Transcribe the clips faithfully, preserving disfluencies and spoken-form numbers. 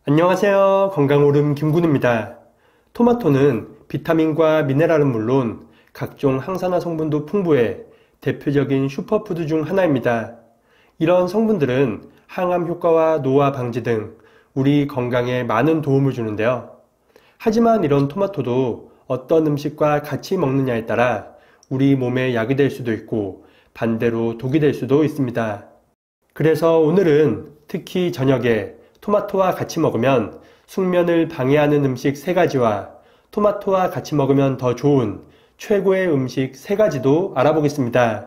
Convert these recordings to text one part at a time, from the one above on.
안녕하세요. 건강오름 김군입니다. 토마토는 비타민과 미네랄은 물론 각종 항산화 성분도 풍부해 대표적인 슈퍼푸드 중 하나입니다. 이런 성분들은 항암 효과와 노화 방지 등 우리 건강에 많은 도움을 주는데요. 하지만 이런 토마토도 어떤 음식과 같이 먹느냐에 따라 우리 몸에 약이 될 수도 있고 반대로 독이 될 수도 있습니다. 그래서 오늘은 특히 저녁에 토마토와 같이 먹으면 숙면을 방해하는 음식 세 가지와 토마토와 같이 먹으면 더 좋은 최고의 음식 세 가지도 알아보겠습니다.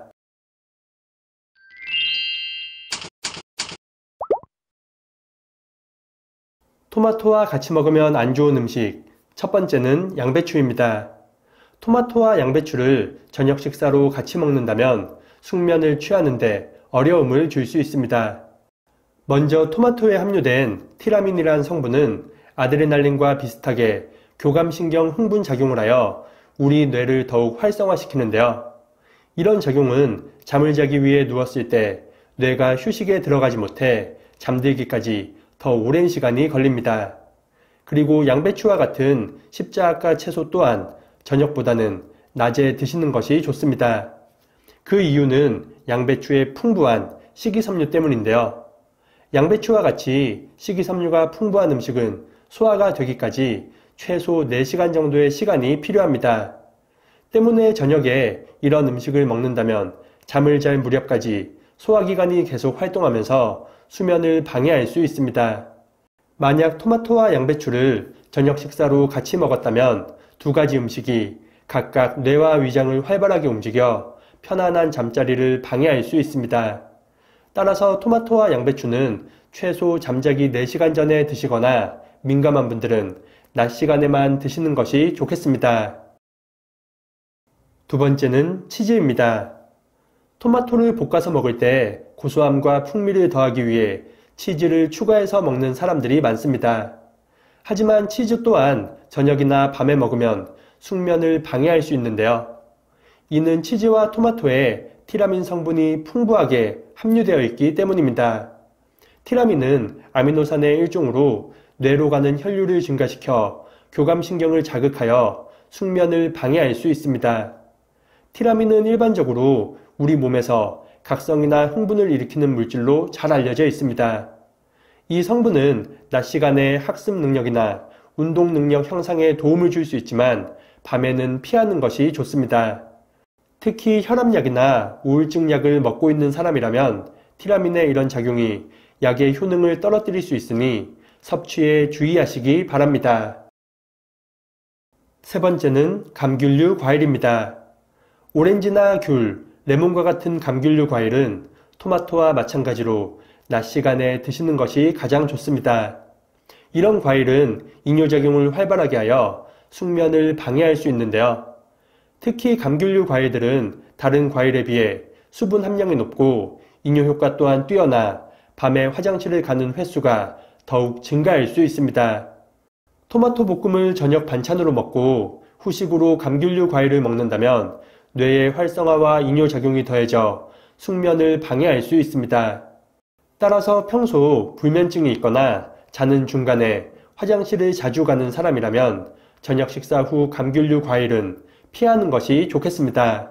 토마토와 같이 먹으면 안 좋은 음식, 첫 번째는 양배추입니다. 토마토와 양배추를 저녁 식사로 같이 먹는다면 숙면을 취하는데 어려움을 줄 수 있습니다. 먼저 토마토에 함유된 티라민이란 성분은 아드레날린과 비슷하게 교감신경 흥분 작용을 하여 우리 뇌를 더욱 활성화시키는데요. 이런 작용은 잠을 자기 위해 누웠을 때 뇌가 휴식에 들어가지 못해 잠들기까지 더 오랜 시간이 걸립니다. 그리고 양배추와 같은 십자가 채소 또한 저녁보다는 낮에 드시는 것이 좋습니다. 그 이유는 양배추의 풍부한 식이섬유 때문인데요. 양배추와 같이 식이섬유가 풍부한 음식은 소화가 되기까지 최소 네 시간 정도의 시간이 필요합니다. 때문에 저녁에 이런 음식을 먹는다면 잠을 잘 무렵까지 소화기관이 계속 활동하면서 수면을 방해할 수 있습니다. 만약 토마토와 양배추를 저녁 식사로 같이 먹었다면 두 가지 음식이 각각 뇌와 위장을 활발하게 움직여 편안한 잠자리를 방해할 수 있습니다. 따라서 토마토와 양배추는 최소 잠자기 네 시간 전에 드시거나 민감한 분들은 낮 시간에만 드시는 것이 좋겠습니다. 두 번째는 치즈입니다. 토마토를 볶아서 먹을 때 고소함과 풍미를 더하기 위해 치즈를 추가해서 먹는 사람들이 많습니다. 하지만 치즈 또한 저녁이나 밤에 먹으면 숙면을 방해할 수 있는데요. 이는 치즈와 토마토에 티라민 성분이 풍부하게 함유되어 있기 때문입니다. 티라민은 아미노산의 일종으로 뇌로 가는 혈류를 증가시켜 교감신경을 자극하여 숙면을 방해할 수 있습니다. 티라민은 일반적으로 우리 몸에서 각성이나 흥분을 일으키는 물질로 잘 알려져 있습니다. 이 성분은 낮 시간에 학습 능력이나 운동 능력 향상에 도움을 줄 수 있지만 밤에는 피하는 것이 좋습니다. 특히 혈압약이나 우울증 약을 먹고 있는 사람이라면 티라민의 이런 작용이 약의 효능을 떨어뜨릴 수 있으니 섭취에 주의하시기 바랍니다. 세 번째는 감귤류 과일입니다. 오렌지나 귤, 레몬과 같은 감귤류 과일은 토마토와 마찬가지로 낮 시간에 드시는 것이 가장 좋습니다. 이런 과일은 이뇨작용을 활발하게 하여 숙면을 방해할 수 있는데요. 특히 감귤류 과일들은 다른 과일에 비해 수분 함량이 높고 이뇨 효과 또한 뛰어나 밤에 화장실을 가는 횟수가 더욱 증가할 수 있습니다. 토마토 볶음을 저녁 반찬으로 먹고 후식으로 감귤류 과일을 먹는다면 뇌의 활성화와 이뇨 작용이 더해져 숙면을 방해할 수 있습니다. 따라서 평소 불면증이 있거나 자는 중간에 화장실을 자주 가는 사람이라면 저녁 식사 후 감귤류 과일은 피하는 것이 좋겠습니다.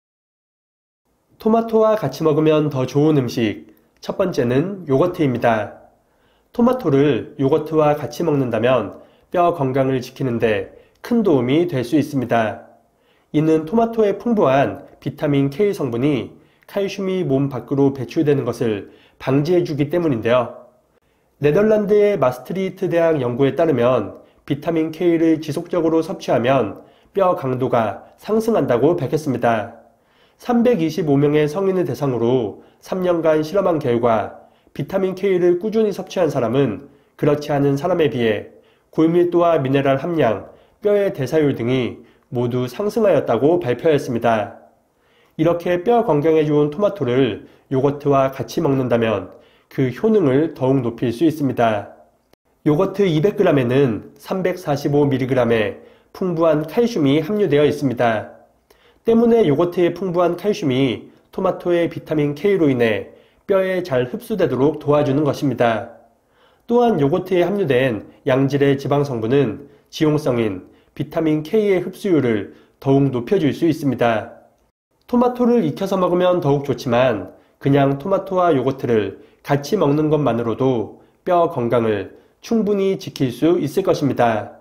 토마토와 같이 먹으면 더 좋은 음식, 첫 번째는 요거트입니다. 토마토를 요거트와 같이 먹는다면 뼈 건강을 지키는데 큰 도움이 될 수 있습니다. 이는 토마토의 풍부한 비타민 K 성분이 칼슘이 몸 밖으로 배출되는 것을 방지해주기 때문인데요. 네덜란드의 마스트리히트 대학 연구에 따르면 비타민 K를 지속적으로 섭취하면 뼈 강도가 상승한다고 밝혔습니다. 삼백이십오 명의 성인을 대상으로 삼 년간 실험한 결과 비타민 K를 꾸준히 섭취한 사람은 그렇지 않은 사람에 비해 골밀도와 미네랄 함량, 뼈의 대사율 등이 모두 상승하였다고 발표했습니다. 이렇게 뼈 건강에 좋은 토마토를 요거트와 같이 먹는다면 그 효능을 더욱 높일 수 있습니다. 요거트 이백 그램에는 삼백사십오 밀리그램의 풍부한 칼슘이 함유되어 있습니다. 때문에 요거트의 풍부한 칼슘이 토마토의 비타민 K로 인해 뼈에 잘 흡수되도록 도와주는 것입니다. 또한 요거트에 함유된 양질의 지방 성분은 지용성인 비타민 K의 흡수율을 더욱 높여줄 수 있습니다. 토마토를 익혀서 먹으면 더욱 좋지만 그냥 토마토와 요거트를 같이 먹는 것만으로도 뼈 건강을 충분히 지킬 수 있을 것입니다.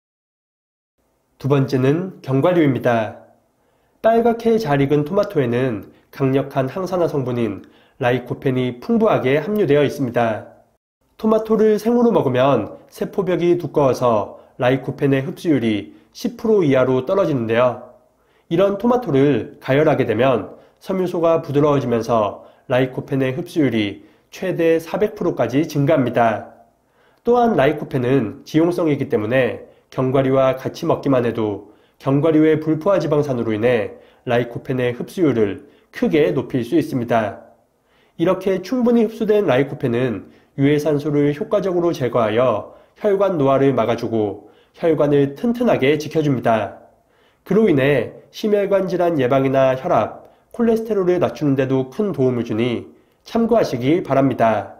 두 번째는 견과류입니다. 빨갛게 잘 익은 토마토에는 강력한 항산화 성분인 라이코펜이 풍부하게 함유되어 있습니다. 토마토를 생으로 먹으면 세포벽이 두꺼워서 라이코펜의 흡수율이 십 퍼센트 이하로 떨어지는데요. 이런 토마토를 가열하게 되면 섬유소가 부드러워지면서 라이코펜의 흡수율이 최대 사백 퍼센트까지 증가합니다. 또한 라이코펜은 지용성이기 때문에 견과류와 같이 먹기만 해도 견과류의 불포화 지방산으로 인해 라이코펜의 흡수율을 크게 높일 수 있습니다. 이렇게 충분히 흡수된 라이코펜은 유해산소를 효과적으로 제거하여 혈관 노화를 막아주고 혈관을 튼튼하게 지켜줍니다. 그로 인해 심혈관 질환 예방이나 혈압, 콜레스테롤을 낮추는 데도 큰 도움을 주니 참고하시기 바랍니다.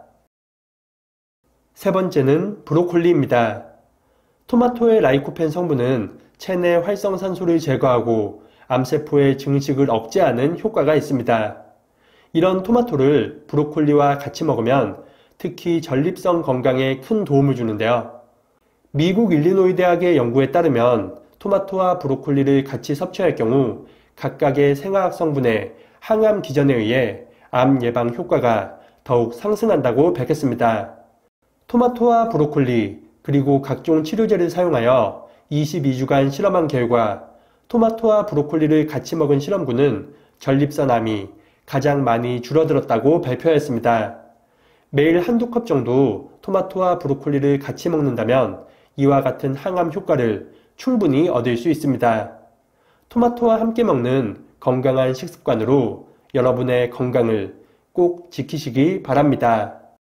세 번째는 브로콜리입니다. 토마토의 라이코펜 성분은 체내 활성산소를 제거하고 암세포의 증식을 억제하는 효과가 있습니다. 이런 토마토를 브로콜리와 같이 먹으면 특히 전립선 건강에 큰 도움을 주는데요. 미국 일리노이 대학의 연구에 따르면 토마토와 브로콜리를 같이 섭취할 경우 각각의 생화학 성분의 항암 기전에 의해 암 예방 효과가 더욱 상승한다고 밝혔습니다. 토마토와 브로콜리 그리고 각종 치료제를 사용하여 이십이 주간 실험한 결과 토마토와 브로콜리를 같이 먹은 실험군은 전립선 암이 가장 많이 줄어들었다고 발표하였습니다. 매일 한두 컵 정도 토마토와 브로콜리를 같이 먹는다면 이와 같은 항암 효과를 충분히 얻을 수 있습니다. 토마토와 함께 먹는 건강한 식습관으로 여러분의 건강을 꼭 지키시기 바랍니다.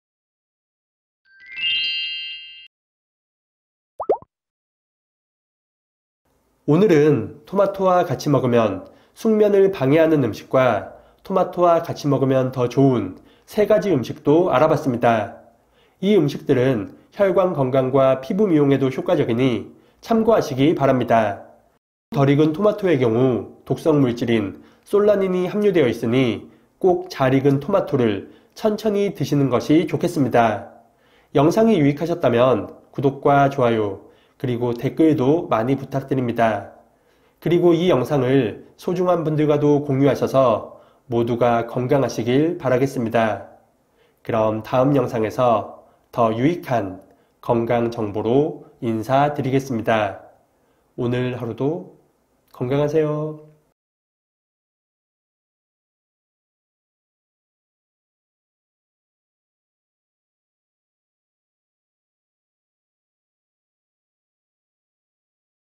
오늘은 토마토와 같이 먹으면 숙면을 방해하는 음식과 토마토와 같이 먹으면 더 좋은 세 가지 음식도 알아봤습니다. 이 음식들은 혈관 건강과 피부 미용에도 효과적이니 참고하시기 바랍니다. 덜 익은 토마토의 경우 독성 물질인 솔라닌이 함유되어 있으니 꼭 잘 익은 토마토를 천천히 드시는 것이 좋겠습니다. 영상이 유익하셨다면 구독과 좋아요 그리고 댓글도 많이 부탁드립니다. 그리고 이 영상을 소중한 분들과도 공유하셔서 모두가 건강하시길 바라겠습니다. 그럼 다음 영상에서 더 유익한 건강 정보로 인사드리겠습니다. 오늘 하루도 건강하세요.